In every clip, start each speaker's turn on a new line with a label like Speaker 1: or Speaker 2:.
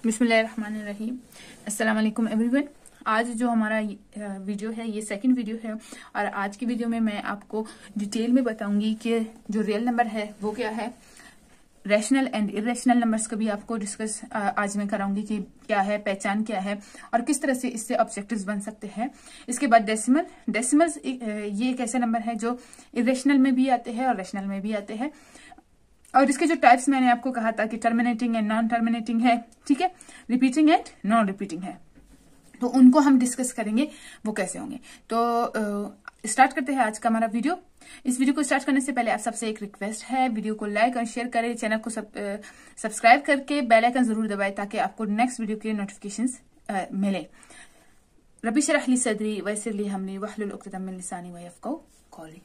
Speaker 1: बिस्मिल्लाहिर्रहमानिर्रहीम। अस्सलाम वालेकुम एवरीवन। आज जो हमारा वीडियो है ये सेकंड वीडियो है और आज की वीडियो में मैं आपको डिटेल में बताऊंगी कि जो रियल नंबर है वो क्या है, रैशनल एंड इरेशनल नंबर्स का भी आपको डिस्कस आज मैं कराऊंगी कि क्या है, पहचान क्या है और किस तरह से इससे ऑब्जेक्टिव्स बन सकते हैं। इसके बाद डेसिमल्स ये एक ऐसे नंबर है जो इरेशनल में भी आते हैं और रैशनल में भी आते हैं। और इसके जो टाइप्स मैंने आपको कहा था कि टर्मिनेटिंग एंड नॉन टर्मिनेटिंग है, ठीक है, रिपीटिंग एंड नॉन रिपीटिंग है, तो उनको हम डिस्कस करेंगे वो कैसे होंगे। तो स्टार्ट करते हैं आज का हमारा वीडियो। इस वीडियो को स्टार्ट करने से पहले आप सबसे एक रिक्वेस्ट है, वीडियो को लाइक और शेयर करें, चैनल को सब्सक्राइब करके बेल आइकन जरूर दबाएं ताकि आपको नेक्स्ट वीडियो के नोटिफिकेशंस मिले। रब्बी शरह ली सदरी वयस्सिर ली अमरी वहलुल उक़दतम मिन लिसानी यफ़क़हू क़ौली।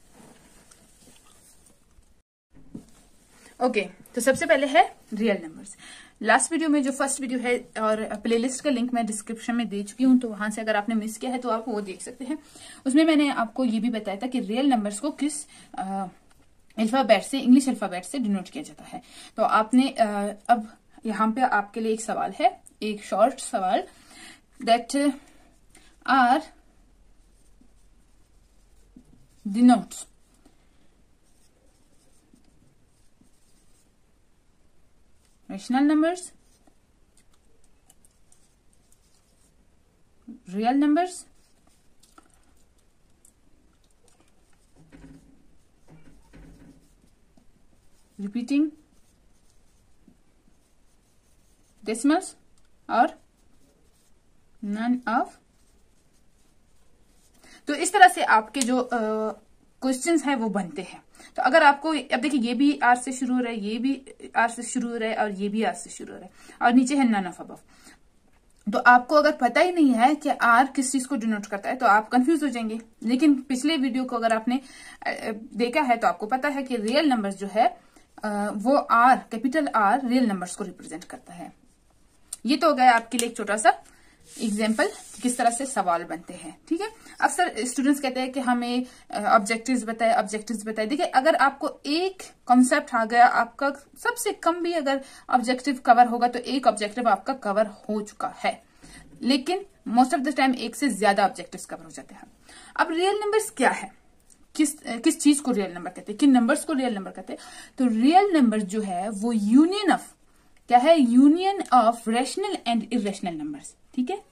Speaker 1: ओके, तो सबसे पहले है रियल नंबर्स। लास्ट वीडियो में जो फर्स्ट वीडियो है और प्लेलिस्ट का लिंक मैं डिस्क्रिप्शन में दे चुकी हूं, तो वहां से अगर आपने मिस किया है तो आप वो देख सकते हैं। उसमें मैंने आपको ये भी बताया था कि रियल नंबर्स को किस अल्फाबेट से, इंग्लिश अल्फाबेट से डिनोट किया जाता है। तो आपने अब यहाँ पे आपके लिए एक सवाल है, एक शॉर्ट सवाल, that R denotes rational numbers, real numbers, repeating, decimals और none of। तो इस तरह से आपके जो क्वेश्चंस हैं वो बनते हैं। तो अगर आपको, अब देखिए, ये भी आर से शुरू हो रहा है, ये भी आर से शुरू हो रहा है और ये भी आर से शुरू हो रहा है और नीचे है नन ऑफ अबव। तो आपको अगर पता ही नहीं है कि आर किस चीज को डिनोट करता है तो आप कंफ्यूज हो जाएंगे। लेकिन पिछले वीडियो को अगर आपने देखा है तो आपको पता है कि रियल नंबर्स जो है वो R, capital R real numbers को रिप्रेजेंट करता है। ये तो हो गया आपके लिए एक छोटा सा एग्जाम्पल किस तरह से सवाल बनते हैं, ठीक है। अक्सर स्टूडेंट्स कहते हैं कि हमें ऑब्जेक्टिव्स बताए। देखिए, अगर आपको एक कॉन्सेप्ट आ गया, आपका सबसे कम भी अगर ऑब्जेक्टिव कवर होगा तो एक ऑब्जेक्टिव आपका कवर हो चुका है, लेकिन मोस्ट ऑफ द टाइम एक से ज्यादा ऑब्जेक्टिव्स कवर हो जाते हैं। अब रियल नंबर्स क्या है, किस चीज को रियल नंबर कहते हैं, किन नंबर्स को रियल नंबर कहते हैं। तो रियल नंबर जो है वो यूनियन ऑफ, क्या है, union of rational and irrational numbers, ठीक है।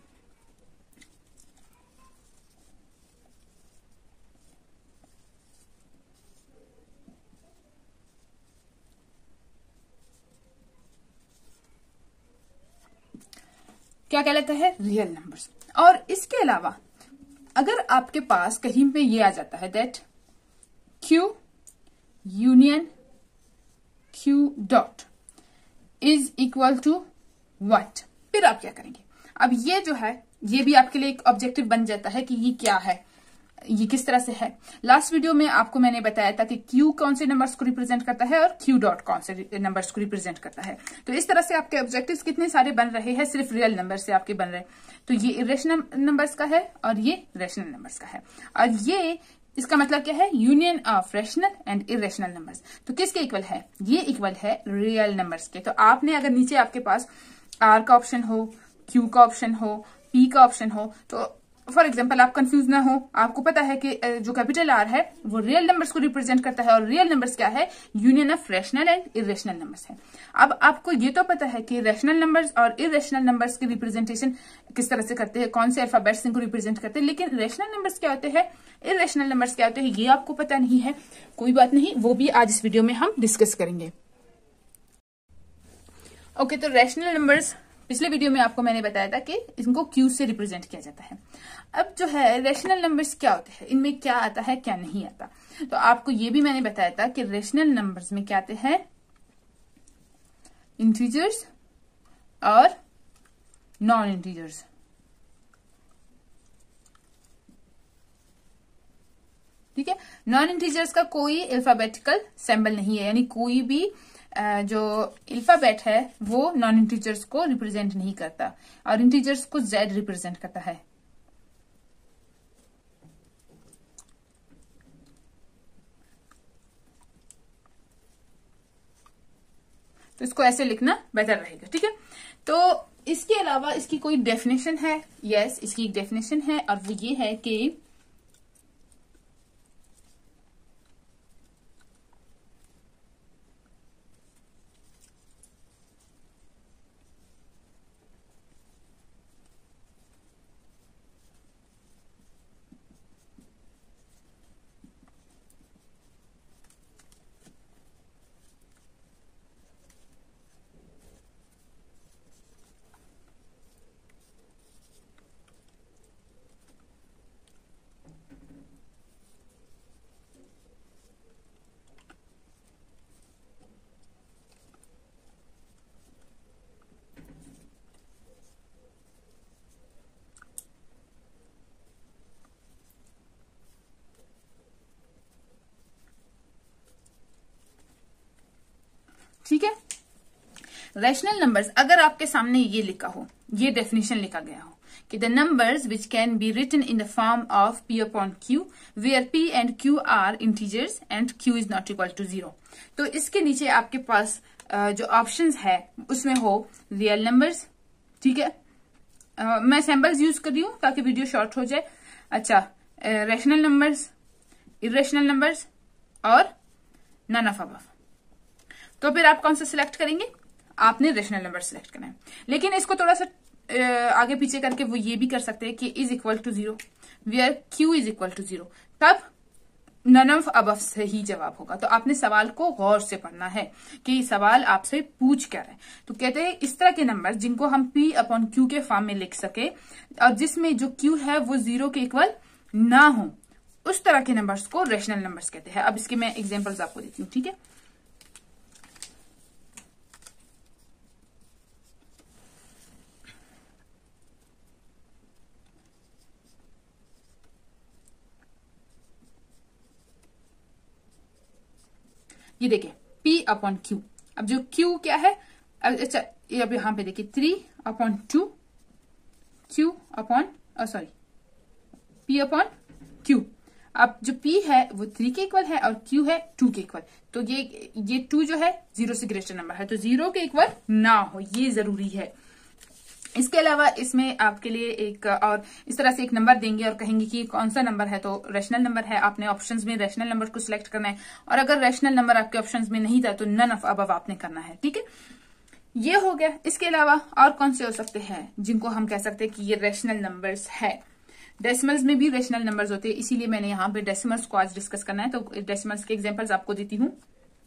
Speaker 1: क्या कहलाता है, रियल नंबर्स। और इसके अलावा अगर आपके पास कहीं पे ये आ जाता है that Q union Q dot is equal to what, फिर आप क्या करेंगे। अब ये जो है ये भी आपके लिए एक ऑब्जेक्टिव बन जाता है कि ये क्या है, ये किस तरह से है। लास्ट वीडियो में आपको मैंने बताया था कि Q कौन से नंबर्स को रिप्रेजेंट करता है और Q डॉट कौन से नंबर्स को रिप्रेजेंट करता है। तो इस तरह से आपके ऑब्जेक्टिव्स कितने सारे बन रहे हैं, सिर्फ रियल नंबर से आपके बन रहे हैं। तो ये इरेशनल नंबर्स का है और ये रैशनल नंबर्स का है। और ये इसका मतलब क्या है, union of rational and irrational numbers. तो किसके इक्वल है, ये इक्वल है रियल नंबर्स के। तो आपने अगर नीचे आपके पास आर का ऑप्शन हो, क्यू का ऑप्शन हो, पी का ऑप्शन हो, तो फॉर एग्जाम्पल आप कंफ्यूज ना हो, आपको पता है कि जो कैपिटल आर है वो रियल नंबर्स को रिप्रेजेंट करता है और रियल नंबर्स क्या है, union of rational and irrational numbers है। अब आपको ये तो पता है कि रैशनल नंबर्स और इरेशनल नंबर्स की रिप्रेजेंटेशन किस तरह से करते हैं, कौन से अल्फाबेट्स इनको रिप्रेजेंट करते हैं, लेकिन रैशनल नंबर्स क्या होते हैं, इरेशनल नंबर्स क्या होते हैं, ये आपको पता नहीं है। कोई बात नहीं, वो भी आज इस वीडियो में हम डिस्कस करेंगे। ओके, तो रैशनल नंबर्स पिछले वीडियो में आपको मैंने बताया था कि इनको Q से रिप्रेजेंट किया जाता है। अब जो है रैशनल नंबर्स क्या होते हैं, इनमें क्या आता है क्या नहीं आता। तो आपको ये भी मैंने बताया था कि रैशनल नंबर्स में क्या आते हैं, इंटीजर्स और नॉन इंटीजर्स, ठीक है। नॉन इंटीजर्स का कोई अल्फाबेटिकल सिंबल नहीं है, यानी कोई भी जो अल्फाबेट है वो नॉन इंटीजर्स को रिप्रेजेंट नहीं करता और इंटीजर्स को Z रिप्रेजेंट करता है। तो इसको ऐसे लिखना बेहतर रहेगा, ठीक है। तो इसके अलावा इसकी कोई डेफिनेशन है? यस, इसकी एक डेफिनेशन है और वो ये है कि ठीक है। रैशनल नंबर्स, अगर आपके सामने ये लिखा हो, ये डेफिनेशन लिखा गया हो कि the numbers which can be written in the form of p upon q where p and q are integers and q is not equal to 0। तो इसके नीचे आपके पास जो ऑप्शंस है उसमें हो रियल नंबर्स, ठीक है। मैं सैम्पल्स यूज कर रही हूँ ताकि वीडियो शॉर्ट हो जाए। अच्छा, रैशनल नंबर्स, इरेशनल नंबर्स और नन ऑफ अबव। तो फिर आप कौन सा सिलेक्ट करेंगे? आपने रेशनल नंबर सिलेक्ट करना है। लेकिन इसको थोड़ा सा आगे पीछे करके वो ये भी कर सकते हैं कि is equal to 0 where Q is equal to 0, तब नन ऑफ अबव से ही जवाब होगा। तो आपने सवाल को गौर से पढ़ना है कि सवाल आपसे पूछ क्या रहा है। तो कहते हैं इस तरह के नंबर जिनको हम p अपॉन क्यू के फॉर्म में लिख सके और जिसमें जो क्यू है वो 0 के इक्वल ना हो, उस तरह के नंबर्स को रेशनल नंबर्स कहते हैं। अब इसके मैं एग्जाम्पल्स आपको देती हूँ, ठीक है। ये देखिए p अपॉन क्यू। अब जो q क्या है, अच्छा ये अब यहां पे देखिए 3 upon 2 q upon sorry p upon q। अब जो p है वो 3 के इक्वल है और q है 2 के इक्वल। तो ये 2 जो है 0 से ग्रेटर नंबर है, तो 0 के इक्वल ना हो, ये जरूरी है। इसके अलावा इसमें आपके लिए एक और इस तरह से एक नंबर देंगे और कहेंगे कि कौन सा नंबर है, तो रैशनल नंबर है। आपने ऑप्शंस में रैशनल नंबर को सिलेक्ट करना है और अगर रैशनल नंबर आपके ऑप्शंस में नहीं था तो नन ऑफ अबव आपने करना है, ठीक है। ये हो गया। इसके अलावा और कौन से हो सकते हैं जिनको हम कह सकते हैं कि ये रैशनल नंबर्स है? डेसिमल्स में भी रैशनल नंबर्स होते हैं, इसीलिए मैंने यहाँ पे डेसिमल्स को आज डिस्कस करना है। तो डेसिमल्स के एग्जाम्पल्स आपको देती हूँ।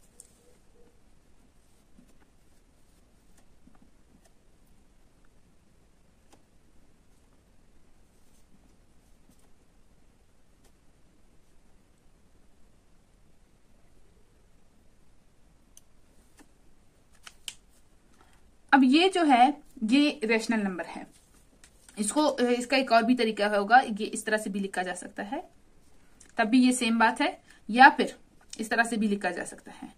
Speaker 1: अब ये जो है ये रैशनल नंबर है। इसका एक और भी तरीका होगा, ये इस तरह से भी लिखा जा सकता है, तब भी ये सेम बात है, या फिर इस तरह से भी लिखा जा सकता है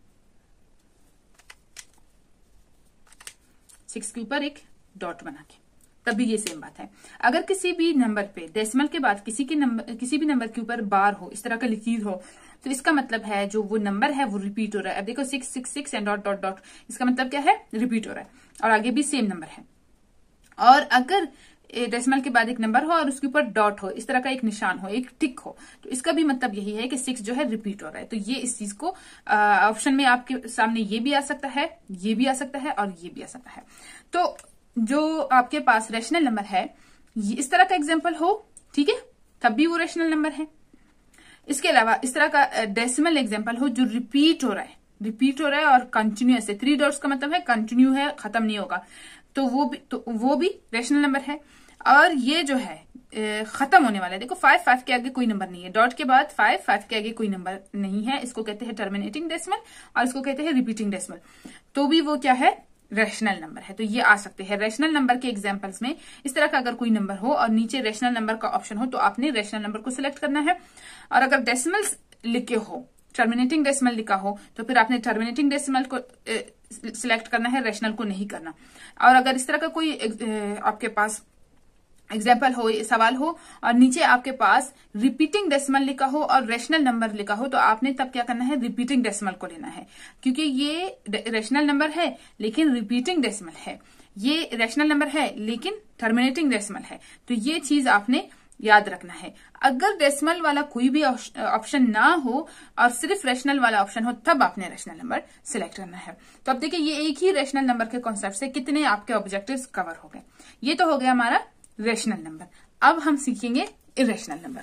Speaker 1: 6 के ऊपर एक डॉट बना के, तब भी ये सेम बात है। अगर किसी भी नंबर पे डेसिमल के बाद किसी भी नंबर के ऊपर बार हो, इस तरह का लकीर हो, तो इसका मतलब है जो वो नंबर है वो रिपीट हो रहा है। अब देखो 666 एंड डॉट डॉट डॉट, इसका मतलब क्या है? रिपीट हो रहा है और आगे भी सेम नंबर है। और अगर डेसिमल के बाद एक नंबर हो और उसके ऊपर डॉट हो, इस तरह का एक निशान हो, एक टिक हो, तो इसका भी मतलब यही है कि 6 जो है रिपीट हो रहा है। तो ये इस चीज को ऑप्शन में आपके सामने ये भी आ सकता है, ये भी आ सकता है और ये भी आ सकता है। तो जो आपके पास रैशनल नंबर है, ये इस तरह का एग्जाम्पल हो, ठीक है, तब भी वो रैशनल नंबर है। इसके अलावा इस तरह का डेसिमल एग्जाम्पल हो जो रिपीट हो रहा है और कंटिन्यूअस है। 3 डॉट्स का मतलब है कंटिन्यू है, खत्म नहीं होगा, तो वो भी रैशनल नंबर है। और ये जो है खत्म होने वाला है, देखो 5 के आगे कोई नंबर नहीं है, डॉट के बाद 5 के आगे कोई नंबर नहीं है, इसको कहते हैं टर्मिनेटिंग डेसिमल और इसको कहते हैं रिपीटिंग डेसिमल, तो भी वो क्या है? रैशनल नंबर है। तो ये आ सकते हैं रैशनल नंबर के एग्जांपल्स में। इस तरह का अगर कोई नंबर हो और नीचे रैशनल नंबर का ऑप्शन हो तो आपने रैशनल नंबर को सिलेक्ट करना है। और अगर डेसिमल्स लिखे हो, टर्मिनेटिंग डेसिमल लिखा हो, तो फिर आपने टर्मिनेटिंग डेसिमल को सिलेक्ट करना है, रैशनल को नहीं करना। और अगर इस तरह का कोई आपके पास एग्जाम्पल हो, सवाल हो और नीचे आपके पास रिपीटिंग डेसिमल लिखा हो और रेशनल नंबर लिखा हो, तो आपने तब क्या करना है, रिपीटिंग डेसिमल को लेना है, क्योंकि ये रेशनल नंबर है लेकिन रिपीटिंग डेसिमल है, ये रेशनल नंबर है लेकिन टर्मिनेटिंग डेसिमल है। तो ये चीज आपने याद रखना है। अगर डेसिमल वाला कोई भी ऑप्शन ना हो और सिर्फ रेशनल वाला ऑप्शन हो, तब आपने रेशनल नंबर सिलेक्ट करना है। तो अब देखिए, ये एक ही रेशनल नंबर के कॉन्सेप्ट से कितने आपके ऑब्जेक्टिव्स कवर हो गए। ये तो हो गया हमारा रेशनल नंबर। अब हम सीखेंगे इरेशनल नंबर।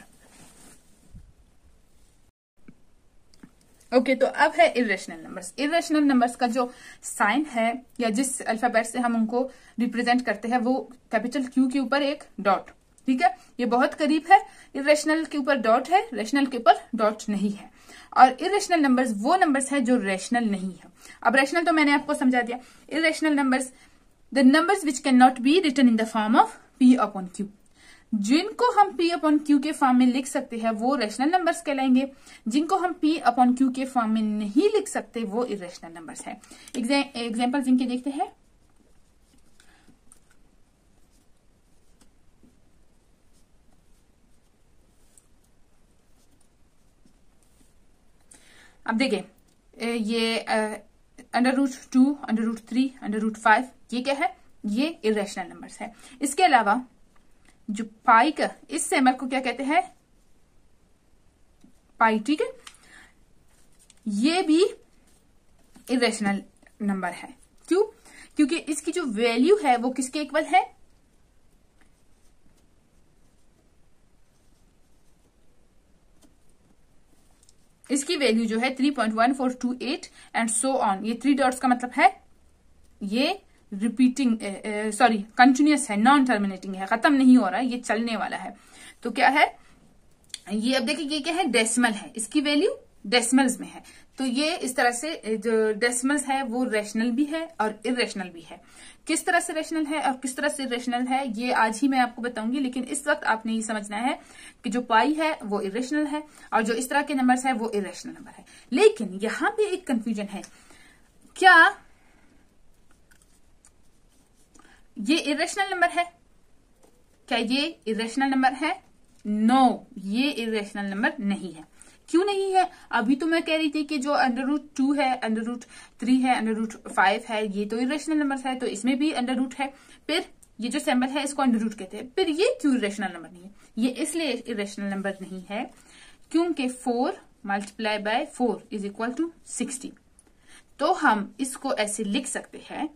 Speaker 1: ओके, तो अब है इरेशनल नंबर्स। इरेशनल नंबर्स का जो साइन है या जिस अल्फाबेट से हम उनको रिप्रेजेंट करते हैं, वो कैपिटल क्यू के ऊपर एक डॉट, ठीक है, ये बहुत करीब है। इरेशनल के ऊपर डॉट है, रेशनल के ऊपर डॉट नहीं है। और इरेशनल नंबर्स वो नंबर्स है जो रेशनल नहीं है। अब रेशनल तो मैंने आपको समझा दिया। Irrational numbers, the numbers which can not be written in the form of P upon Q। जिनको हम P अपॉन Q के फॉर्म में लिख सकते हैं वो रेशनल नंबर्स कहलाएंगे। जिनको हम P अपॉन Q के फॉर्म में नहीं लिख सकते वो इरेशनल नंबर्स है। एग्जाम्पल जिनके देखते हैं। अब देखिए, ये √2, √3, √5, ये क्या है, ये इरेशनल नंबर्स है। इसके अलावा जो पाई का, इस सिंबल को क्या कहते हैं, पाई, ठीक है, ये भी इरेशनल नंबर है। क्यों? क्योंकि इसकी जो वैल्यू है वो किसके इक्वल है, इसकी वैल्यू जो है 3.1428 एंड सो ऑन। ये 3 डॉट्स का मतलब है ये रिपीटिंग, सॉरी कंटिन्यूअस है, नॉन टर्मिनेटिंग है, खत्म नहीं हो रहा है, ये चलने वाला है। तो क्या है ये, अब देखिए ये क्या है, डेसिमल है, इसकी वैल्यू डेसिमल्स में है। तो ये इस तरह से जो डेसिमल्स है वो रेशनल भी है और इरेशनल भी है। किस तरह से रेशनल है और किस तरह से इरेशनल है ये आज ही मैं आपको बताऊंगी, लेकिन इस वक्त आपने ये समझना है कि जो पाई है वो इरेशनल है और जो इस तरह के नंबर्स है वो इरेशनल नंबर है। लेकिन यहां पे एक कंफ्यूजन है, क्या ये इरेशनल नंबर है? क्या ये इरेशनल नंबर है? नो, ये इरेशनल नंबर नहीं है। क्यों नहीं है? अभी तो मैं कह रही थी कि जो √2 है, √3 है, √5 है, ये तो इरेशनल नंबर है, तो इसमें भी √ है। फिर ये जो सिंबल है इसको √ कहते हैं। फिर ये क्यों इरेशनल नंबर नहीं है? ये इसलिए इरेशनल नंबर नहीं है क्योंकि 4 × 4 = 60। तो हम इसको ऐसे लिख सकते हैं,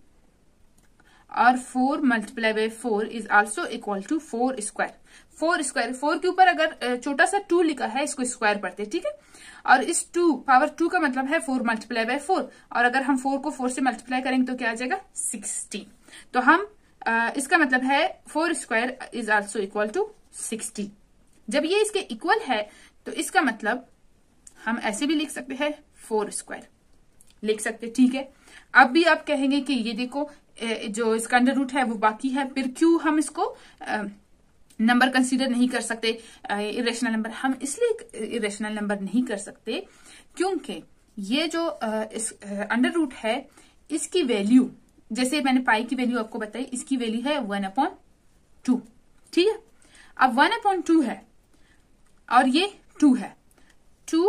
Speaker 1: और 4 × 4 is also equal to 4 square. 4 square, 4 के ऊपर अगर छोटा सा 2 लिखा है, इसको स्क्वायर पढ़ते हैं, ठीक है। और इस 2 पावर 2 का मतलब है 4 × 4, और अगर हम 4 को 4 से मल्टीप्लाई करेंगे तो क्या आ जाएगा, 16। तो हम इसका मतलब है 4 square is also equal to 60। जब ये इसके इक्वल है तो इसका मतलब हम ऐसे भी लिख सकते हैं, 4 स्क्वायर लिख सकते, ठीक है। अब भी आप कहेंगे कि ये देखो जो इसका √ है वो बाकी है, फिर क्यों हम इसको नंबर कंसीडर नहीं कर सकते इरेशनल नंबर? हम इसलिए इरेशनल नंबर नहीं कर सकते क्योंकि ये जो इस √ है, इसकी वैल्यू, जैसे मैंने पाई की वैल्यू आपको बताई, इसकी वैल्यू है 1/2, ठीक है। अब 1/2 है और ये 2 है, 2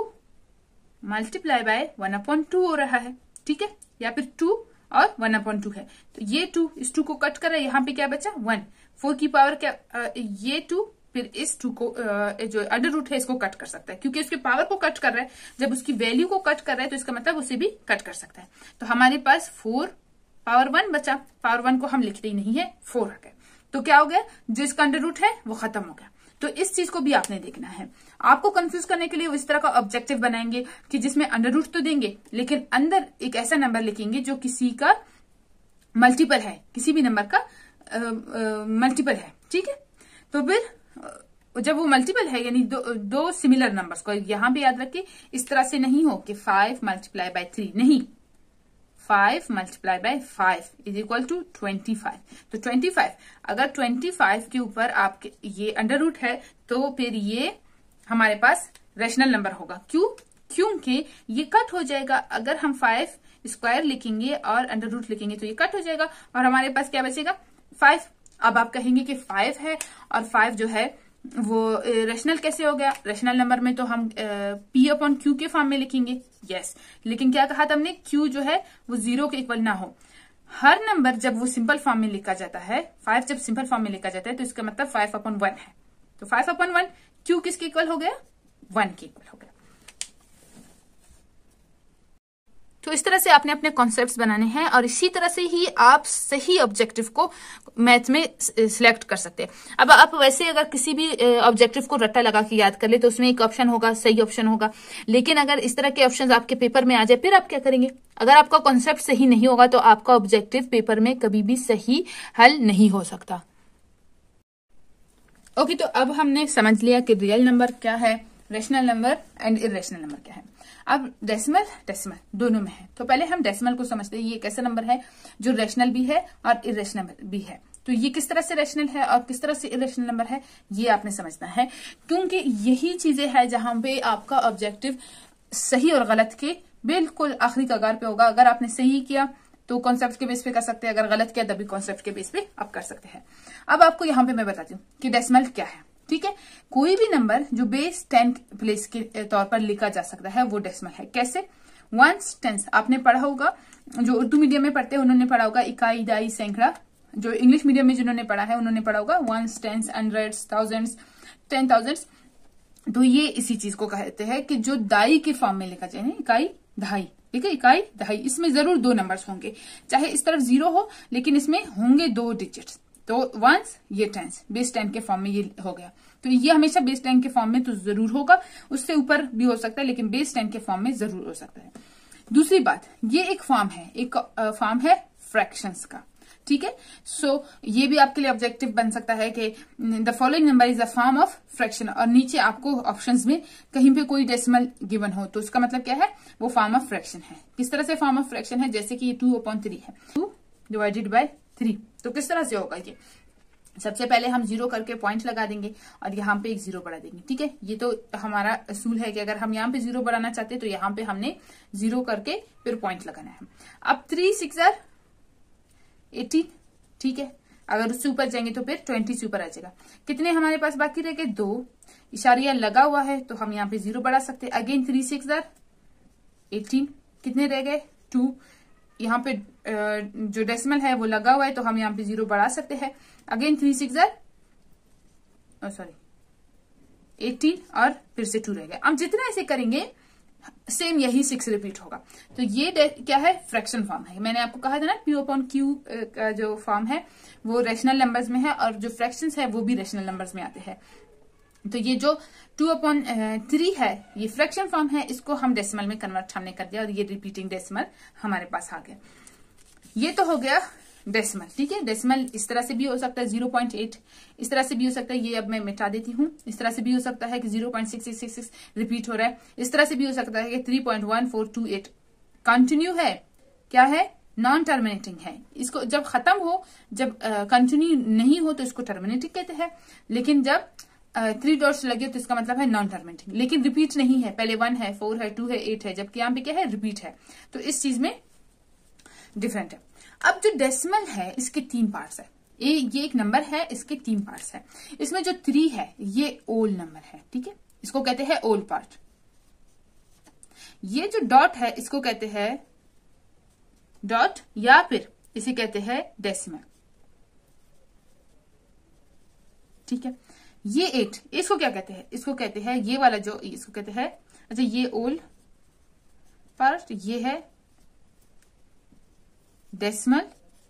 Speaker 1: × 1/2 हो रहा है, ठीक है, या फिर 2 और 1/2 है। तो ये 2 इस 2 को कट कर रहा है, यहाँ पे क्या बचा, 1। 4 की पावर क्या, ये 2 फिर इस 2 को जो √ है इसको कट कर सकता है, क्योंकि उसके पावर को कट कर रहा है। जब उसकी वैल्यू को कट कर रहा है तो इसका मतलब उसे भी कट कर सकता है। तो हमारे पास 4 पावर 1 बचा, पावर 1 को हम लिखते ही नहीं है, 4 आ गया। तो क्या हो गया, जो इसका √ है वो खत्म हो गया। तो इस चीज को भी आपने देखना है। आपको कंफ्यूज करने के लिए वो इस तरह का ऑब्जेक्टिव बनाएंगे कि जिसमें √ तो देंगे लेकिन अंदर एक ऐसा नंबर लिखेंगे जो किसी का मल्टीपल है, किसी भी नंबर का मल्टीपल है, ठीक है। तो फिर जब वो मल्टीपल है, यानी दो सिमिलर नंबर्स को, यहां भी याद रखिए, इस तरह से नहीं हो कि 5 × 3, नहीं, 5 × 5 = 25। तो 25, अगर 25 के ऊपर आपके ये √ है तो फिर ये हमारे पास रेशनल नंबर होगा। क्यों? क्योंकि ये कट हो जाएगा। अगर हम 5 स्क्वायर लिखेंगे और √ लिखेंगे तो ये कट हो जाएगा और हमारे पास क्या बचेगा, 5। अब आप कहेंगे कि 5 है और 5 जो है वो रेशनल कैसे हो गया? रेशनल नंबर में तो हम P अपॉन Q के फॉर्म में लिखेंगे। यस, लेकिन क्या कहा था हमने? Q जो है वो 0 के इक्वल ना हो। हर नंबर जब वो सिंपल फॉर्म में लिखा जाता है, 5 जब सिंपल फॉर्म में लिखा जाता है तो इसका मतलब 5 अपॉन 1 है। तो 5 अपॉन 1 Q किसके इक्वल हो गया? 1 के इक्वल हो गया। तो इस तरह से आपने अपने कॉन्सेप्ट्स बनाने हैं और इसी तरह से ही आप सही ऑब्जेक्टिव को मैथ में सिलेक्ट कर सकते हैं। अब आप वैसे अगर किसी भी ऑब्जेक्टिव को रट्टा लगा के याद कर ले तो उसमें एक ऑप्शन होगा, सही ऑप्शन होगा, लेकिन अगर इस तरह के ऑप्शंस आपके पेपर में आ जाए फिर आप क्या करेंगे? अगर आपका कॉन्सेप्ट सही नहीं होगा तो आपका ऑब्जेक्टिव पेपर में कभी भी सही हल नहीं हो सकता। ओके, तो अब हमने समझ लिया कि रियल नंबर क्या है, rational number and irrational number क्या है। अब डेसिमल दोनों में है, तो पहले हम डेसिमल को समझते हैं। ये एक ऐसा नंबर है जो रेशनल भी है और इरेशनल भी है। तो ये किस तरह से रेशनल है और किस तरह से इरेशनल नंबर है, ये आपने समझना है, क्योंकि यही चीजें हैं जहां पे आपका ऑब्जेक्टिव सही और गलत के बिल्कुल आखिरी कगार पे होगा। अगर आपने सही किया तो कॉन्सेप्ट के बेस पे कर सकते हैं, अगर गलत किया तभी कॉन्सेप्ट के बेस पे आप कर सकते हैं। अब आपको यहाँ पे मैं बताती हूँ कि डेसिमल क्या है। ठीक है, कोई भी नंबर जो बेस 10 प्लेस के तौर पर लिखा जा सकता है वो डेसिमल है। कैसे? वंस, टेंस आपने पढ़ा होगा, जो उर्दू मीडियम में पढ़ते हैं उन्होंने पढ़ा होगा इकाई, दाई, सैकड़ा। जो इंग्लिश मीडियम में जिन्होंने पढ़ा है उन्होंने पढ़ा होगा वंस, टेंस, हंड्रेड्स, थाउजेंड्स, 10,000। तो ये इसी चीज को कहते हैं कि जो दाई के फॉर्म में लिखा जाए, इकाई, दहाई। ठीक है, इकाई, दहाई, इसमें जरूर 2 नंबर्स होंगे, चाहे इस तरफ 0 हो लेकिन इसमें होंगे 2 डिजिट्स। तो वंस, ये टेंस बेस 10 के फॉर्म में ये हो गया, तो ये हमेशा बेस 10 के फॉर्म में तो जरूर होगा, उससे ऊपर भी हो सकता है लेकिन बेस 10 के फॉर्म में जरूर हो सकता है। दूसरी बात, ये एक फॉर्म है, एक फॉर्म है फ्रैक्शंस का। ठीक है, सो ये भी आपके लिए ऑब्जेक्टिव बन सकता है कि the following number is a form of fraction, और नीचे आपको ऑप्शंस में कहीं पे कोई डेसिमल गिवन हो तो उसका मतलब क्या है? वो फॉर्म ऑफ फ्रैक्शन है। किस तरह से फॉर्म ऑफ फ्रैक्शन है? जैसे कि ये 2/3 है, 2 डिवाइडेड बाय 3। तो किस तरह से होगा ये? सबसे पहले हम 0 करके पॉइंट लगा देंगे और यहाँ पे एक 0 बढ़ा देंगे। ठीक है, ये तो हमारा असूल है कि अगर हम यहाँ पे 0 बढ़ाना चाहते हैं तो यहाँ पे हमने 0 करके फिर पॉइंट लगाना है। अब 3 6 18। ठीक है, अगर उससे ऊपर जाएंगे तो फिर 20 से ऊपर आ जाएगा। कितने हमारे पास बाकी रह गए? 2। इशारिया लगा हुआ है तो हम यहाँ पे 0 बढ़ा सकते हैं। अगेन 3 6 18। कितने रह गए? 2। यहाँ पे जो डेसिमल है वो लगा हुआ है तो हम यहाँ पे 0 बढ़ा सकते हैं। अगेन 3 6 18 और फिर से 2 रह गए। अब जितना ऐसे करेंगे सेम यही 6 रिपीट होगा। तो ये क्या है? फ्रैक्शन फॉर्म है। मैंने आपको कहा था ना P अपॉन Q का जो फॉर्म है वो रेशनल नंबर्स में है और जो फ्रैक्शंस है वो भी रेशनल नंबर्स में आते हैं। तो ये जो 2/3 है ये फ्रैक्शन फॉर्म है, इसको हम डेसिमल में कन्वर्ट हमने कर दिया और ये रिपीटिंग डेसिमल हमारे पास आ गया। ये तो हो गया डेसिमल। ठीक है, डेसिमल इस तरह से भी हो सकता है 0.8, इस तरह से भी हो सकता है, ये अब मैं मिटा देती हूँ, इस तरह से भी हो सकता है कि 0.6666 रिपीट हो रहा है, इस तरह से भी हो सकता है कि 3.1428 कंटिन्यू है। क्या है? नॉन टर्मिनेटिंग है। इसको जब खत्म हो, जब कंटिन्यू नहीं हो तो इसको टर्मिनेटिंग कहते हैं, लेकिन जब 3 डॉट्स लगे तो इसका मतलब है नॉन टर्मिनेटिंग। लेकिन रिपीट नहीं है, पहले 1 है, 4 है, 2 है, 8 है, जबकि यहाँ पे क्या है? रिपीट है। तो इस चीज में डिफरेंट है। अब जो डेसिमल है इसके 3 पार्ट्स है। ये एक नंबर है, इसके 3 पार्ट्स है। इसमें जो 3 है ये ओल नंबर है। ठीक है, इसको कहते हैं ओल पार्ट। ये जो डॉट है इसको कहते हैं डॉट, या फिर इसे कहते हैं डेसिमल। ठीक है, ये 8 इसको क्या कहते हैं? इसको कहते हैं ये वाला जो, इसको कहते हैं, अच्छा ये ओल पार्ट, ये है डेसिमल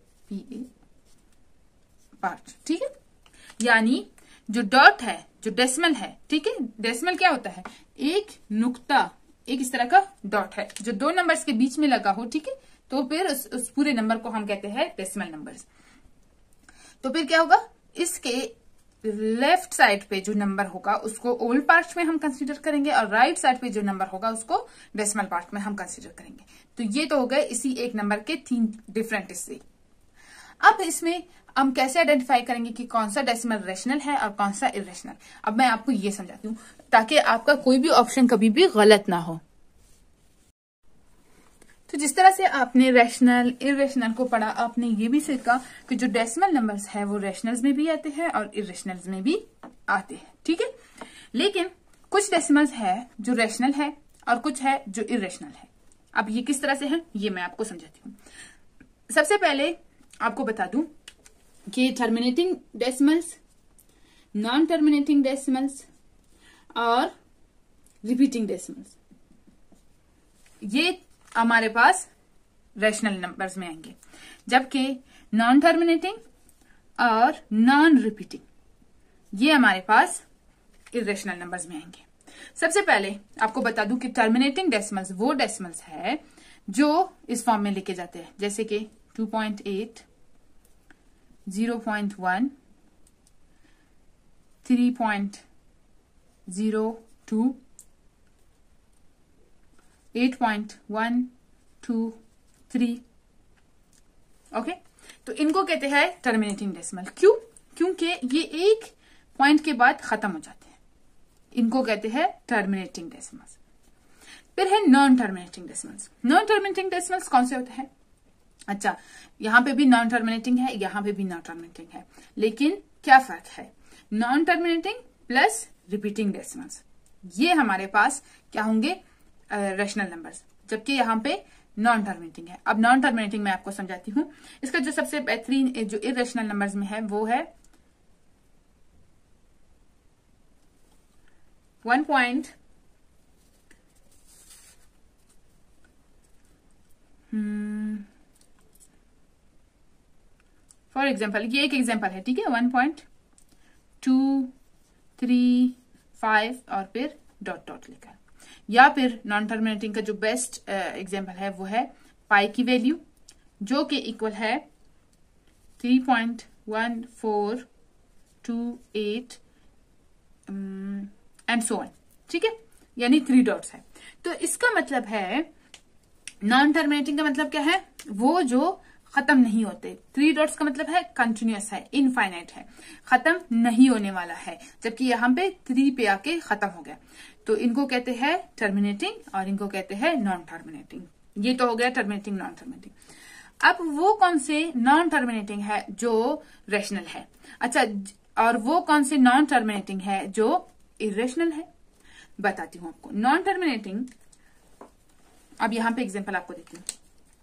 Speaker 1: पार्ट। ठीक है, यानी जो डॉट है, जो डेसिमल है, ठीक है, डेसिमल क्या होता है? एक नुक्ता, एक इस तरह का डॉट है जो 2 नंबर्स के बीच में लगा हो। ठीक है, तो फिर उस पूरे नंबर को हम कहते हैं डेसिमल नंबर्स। तो फिर क्या होगा? इसके लेफ्ट साइड पे जो नंबर होगा उसको ओल पार्ट में हम कंसीडर करेंगे और राइट साइड पे जो नंबर होगा उसको डेसिमल पार्ट में हम कंसीडर करेंगे। तो ये तो हो गए इसी एक नंबर के 3 डिफरेंट हिस्से। अब इसमें हम कैसे आइडेंटिफाई करेंगे कि कौन सा डेसिमल रेशनल है और कौन सा इरेशनल? अब मैं आपको ये समझाती हूँ ताकि आपका कोई भी ऑप्शन कभी भी गलत ना हो। तो जिस तरह से आपने रैशनल इरेशनल को पढ़ा, आपने ये भी सीखा कि जो डेसिमल नंबर्स है वो रैशनल्स में भी आते हैं और इरेशनल्स में भी आते हैं, ठीक है। लेकिन कुछ डेसिमल्स है जो रैशनल है और कुछ है जो इरेशनल है। अब ये किस तरह से है ये मैं आपको समझाती हूँ। सबसे पहले आपको बता दूं कि terminating decimals, non terminating decimals और रिपीटिंग डेसिमल्स, ये हमारे पास रैशनल नंबर्स में आएंगे, जबकि नॉन टर्मिनेटिंग और नॉन रिपीटिंग ये हमारे पास इरेशनल नंबर्स में आएंगे। सबसे पहले आपको बता दूं कि टर्मिनेटिंग डेसिमल्स वो डेसिमल्स है जो इस फॉर्म में लेके जाते हैं, जैसे कि 2.8, 0.1, 3.02, 8.123। ओके, तो इनको कहते हैं टर्मिनेटिंग डेसिमल। क्यों? क्योंकि ये एक पॉइंट के बाद खत्म हो जाते हैं, इनको कहते हैं टर्मिनेटिंग डेसिमल्स। फिर है non terminating decimals. Non terminating decimals कौन से होते हैं? अच्छा, यहां पे भी नॉन टर्मिनेटिंग है, यहां पे भी नॉन टर्मिनेटिंग है, लेकिन क्या फर्क है? Non terminating plus repeating decimals, ये हमारे पास क्या होंगे? रैशनल नंबर्स, जबकि यहां पे नॉन टर्मिनेटिंग है। अब नॉन टर्मिनेटिंग मैं आपको समझाती हूं। इसका जो सबसे बेहतरीन जो इरेशनल नंबर्स में है वो है 1. फॉर एग्जाम्पल, ये एक एग्जाम्पल है, ठीक है, 1.235 और फिर डॉट डॉट लिखा। या फिर नॉन टर्मिनेटिंग का जो बेस्ट एग्जाम्पल है वो है पाई की वैल्यू, जो कि इक्वल है 3.1428 एंड सो ऑन, ठीक है, यानी 3 डॉट्स है। तो इसका मतलब है नॉन टर्मिनेटिंग का मतलब क्या है? वो जो खत्म नहीं होते। 3 डॉट्स का मतलब है कंटिन्यूअस है, इनफाइनाइट है, खत्म नहीं होने वाला है, जबकि यहां पे 3 पे आके खत्म हो गया। तो इनको कहते हैं टर्मिनेटिंग और इनको कहते हैं नॉन टर्मिनेटिंग। ये तो हो गया टर्मिनेटिंग नॉन टर्मिनेटिंग। अब वो कौन से नॉन टर्मिनेटिंग है जो रैशनल है? अच्छा, और वो कौन से नॉन टर्मिनेटिंग है जो इरेशनल है? बताती हूं आपको। नॉन टर्मिनेटिंग, अब यहां पे एग्जांपल आपको देती हूं,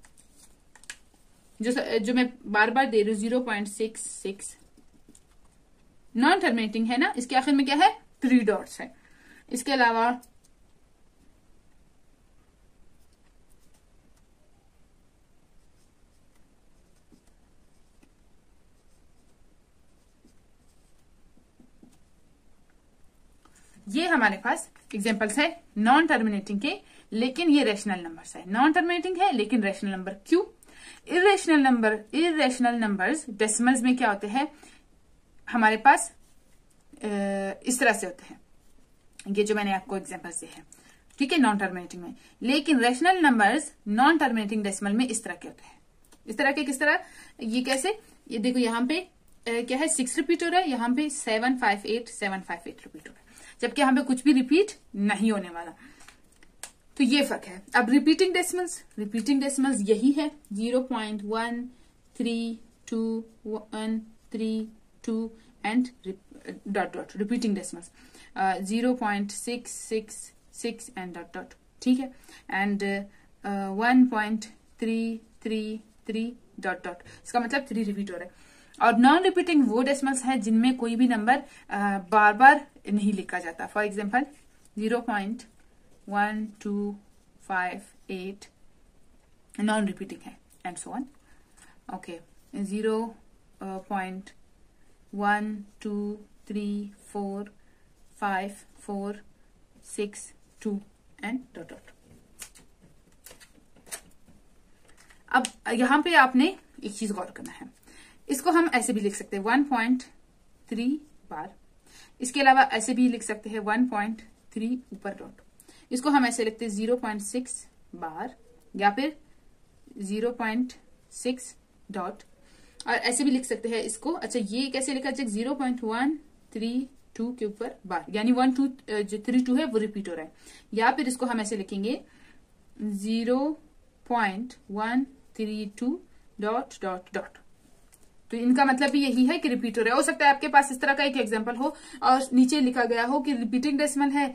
Speaker 1: जो मैं बार बार दे रही हूं 0.66 नॉन टर्मिनेटिंग है ना, इसके आखिर में क्या है? 3 डॉट्स है। इसके अलावा ये हमारे पास एग्जांपल्स है नॉन टर्मिनेटिंग के, लेकिन ये रैशनल नंबर्स है। नॉन टर्मिनेटिंग है लेकिन रैशनल नंबर। क्यों? इरेशनल नंबर्स डेसिमल्स में क्या होते हैं हमारे पास? इस तरह से होते हैं, ये जो मैंने आपको एग्जांपल्स दिए हैं, ठीक है, नॉन टर्मिनेटिंग में। लेकिन rational numbers non terminating decimal में इस तरह के होते हैं। इस तरह के किस तरह? ये कैसे? ये देखो, यहाँ पे क्या है? 6 रिपीट हो रहा है, यहाँ पे 758 रिपीट हो रहा है, जबकि यहाँ पे कुछ भी रिपीट नहीं होने वाला। तो ये फर्क है। अब रिपीटिंग डेसिमल्स यही है 0.132 and dot dot. Repeating decimals 0.666 and dot dot, ठीक है, एंड 1.333 डॉट डॉट। इसका मतलब 3 रिपीट हो रहा है। और नॉन रिपीटिंग वो डेसिमल्स है जिनमें कोई भी नंबर बार बार नहीं लिखा जाता। फॉर एग्जाम्पल 0.1258 नॉन रिपीटिंग है and so on. Okay, 0.12345462 and dot dot. अब यहां पे आपने एक चीज गौर करना है, इसको हम ऐसे भी लिख सकते हैं 1.3 बार। इसके अलावा ऐसे भी लिख सकते हैं 1.3 ऊपर डॉट। इसको हम ऐसे लिखते हैं 0.6 बार या फिर 0.6 डॉट। और ऐसे भी लिख सकते हैं इसको। अच्छा, ये कैसे लिखा जाए? 0.132 के ऊपर बार, यानी 1.2 जो 32 है वो रिपीट हो रहा है। या फिर इसको हम ऐसे लिखेंगे 0.1 0.132 डॉट डॉट डॉट। तो इनका मतलब भी यही है कि रिपीट हो रहा है। हो सकता है आपके पास इस तरह का एक एग्जांपल हो और नीचे लिखा गया हो कि रिपीटिंग डेसिमल है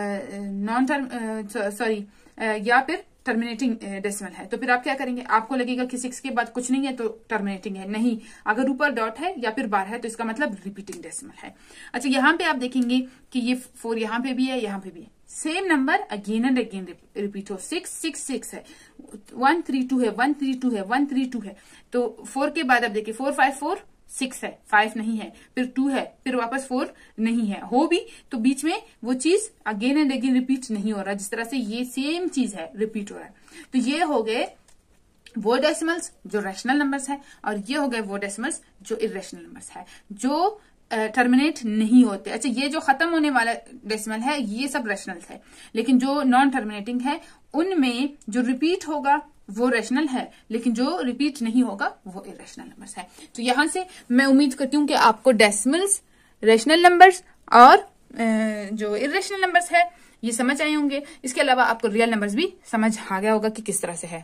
Speaker 1: या फिर टर्मिनेटिंग डेसिमल है। तो फिर आप क्या करेंगे, आपको लगेगा कि 6 के बाद कुछ नहीं है तो टर्मिनेटिंग है। नहीं, अगर ऊपर डॉट है या फिर बार है तो इसका मतलब रिपीटिंग डेसिमल है। अच्छा, यहाँ पे आप देखेंगे कि ये 4 यहाँ पे भी है, यहाँ पे भी है। Same number again and again repeat हो। 6 6 6 है, 132 है, 132 है, 132 है। तो 4 के बाद अब देखिए 4 5 4 6 है, 5 नहीं है, फिर 2 है, फिर वापस 4 नहीं है। हो भी तो बीच में वो चीज अगेन एंड अगेन रिपीट नहीं हो रहा, जिस तरह से ये सेम चीज है रिपीट हो रहा है। तो ये हो गए वो डेसिमल्स जो रैशनल नंबर्स है, और ये हो गए वो डेसिमल्स जो इरेशनल नंबर्स है, जो टर्मिनेट नहीं होते। अच्छा, ये जो खत्म होने वाला डेसिमल है ये सब रैशनल है, लेकिन जो नॉन टर्मिनेटिंग है उनमें जो रिपीट होगा वो रैशनल है, लेकिन जो रिपीट नहीं होगा वो इरेशनल नंबर्स है। तो यहां से मैं उम्मीद करती हूं कि आपको डेसिमल्स, रैशनल नंबर्स और जो इरेशनल नंबर्स है ये समझ आए होंगे। इसके अलावा आपको रियल नंबर्स भी समझ आ गया होगा कि किस तरह से है।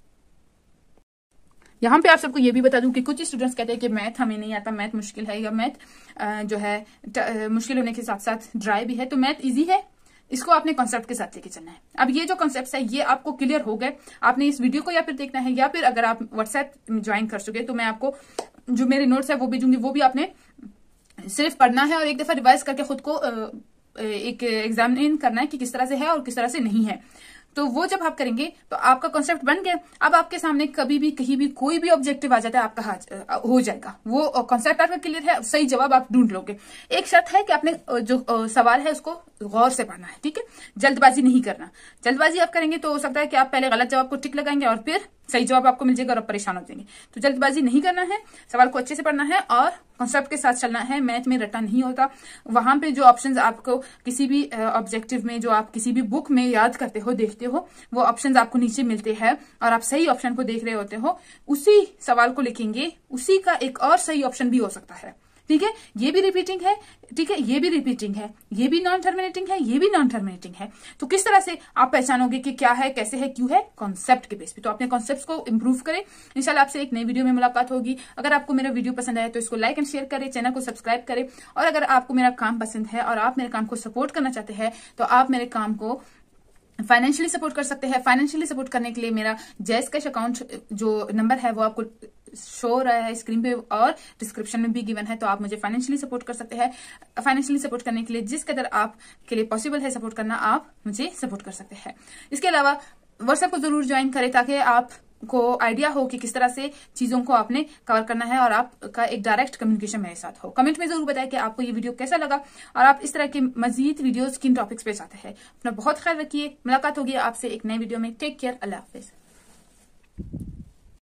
Speaker 1: यहाँ पे आप सबको ये भी बता दूं कि कुछ स्टूडेंट्स कहते हैं कि मैथ हमें नहीं आता, मैथ मुश्किल है, या मैथ जो है मुश्किल होने के साथ साथ ड्राई भी है। तो मैथ इजी है, इसको आपने कॉन्सेप्ट के साथ लेके चलना है। अब ये जो कॉन्सेप्ट है ये आपको क्लियर हो गए, आपने इस वीडियो को या फिर देखना है, या फिर अगर आप व्हाट्सएप ज्वाइन कर चुके तो मैं आपको जो मेरे नोट्स है वो भेजूंगी, वो भी आपने सिर्फ पढ़ना है और एक दफा रिवाइज करके खुद को एक एग्जामिन करना है कि किस तरह से है और किस तरह से नहीं है। तो वो जब आप करेंगे तो आपका कॉन्सेप्ट बन गया। अब आपके सामने कभी भी कहीं भी कोई भी ऑब्जेक्टिव आ जाता है आपका हो जाएगा, वो कॉन्सेप्ट आपका क्लियर है, सही जवाब आप ढूंढ लोगे। एक शर्त है कि आपने जो सवाल है उसको गौर से पढ़ना है, ठीक है, जल्दबाजी नहीं करना। जल्दबाजी आप करेंगे तो हो सकता है कि आप पहले गलत जवाब को टिक लगाएंगे और फिर सही जवाब आपको मिल जाएगा और आप परेशान हो जाएंगे। तो जल्दबाजी नहीं करना है, सवाल को अच्छे से पढ़ना है और कॉन्सेप्ट के साथ चलना है। मैथ में रट्टा नहीं होता। वहां पे जो ऑप्शंस आपको किसी भी ऑब्जेक्टिव में, जो आप किसी भी बुक में याद करते हो, देखते हो, वो ऑप्शंस आपको नीचे मिलते हैं और आप सही ऑप्शन को देख रहे होते हो, उसी सवाल को लिखेंगे, उसी का एक और सही ऑप्शन भी हो सकता है, ठीक है। ये भी रिपीटिंग है, ठीक है, ये भी रिपीटिंग है, ये भी नॉन टर्मिनेटिंग है, ये भी नॉन टर्मिनेटिंग है। तो किस तरह से आप पहचानोगे कि क्या है, कैसे है, क्यों है, कॉन्सेप्ट के बेस पे। तो अपने कॉन्सेप्ट को इंप्रूव करें। इंशाल्लाह आपसे एक नई वीडियो में मुलाकात होगी। अगर आपको मेरा वीडियो पसंद आए तो इसको लाइक एंड शेयर करें, चैनल को सब्सक्राइब करें, और अगर आपको मेरा काम पसंद है और आप मेरे काम को सपोर्ट करना चाहते हैं तो आप मेरे काम को फाइनेंशियली सपोर्ट कर सकते हैं। फाइनेंशियली सपोर्ट करने के लिए मेरा जैस कैश अकाउंट जो नंबर है वो आपको शो हो रहा है स्क्रीन पे और डिस्क्रिप्शन में भी गिवन है, तो आप मुझे फाइनेंशियली सपोर्ट कर सकते हैं। फाइनेंशियली सपोर्ट करने के लिए जिस कदर आप के लिए पॉसिबल है सपोर्ट करना, आप मुझे सपोर्ट कर सकते हैं। इसके अलावा व्हाट्सएप को जरूर ज्वाइन करें ताकि आपको आइडिया हो कि किस तरह से चीजों को आपने कवर करना है और आपका एक डायरेक्ट कम्युनिकेशन मेरे साथ हो। कमेंट में जरूर बताएं कि आपको ये वीडियो कैसा लगा और आप इस तरह के मजीद वीडियोस किन टॉपिक्स पे चाहते हैं। अपना बहुत ख्याल रखिए। मुलाकात होगी आपसे एक नए वीडियो में। Take care. अल्लाह हाफिज।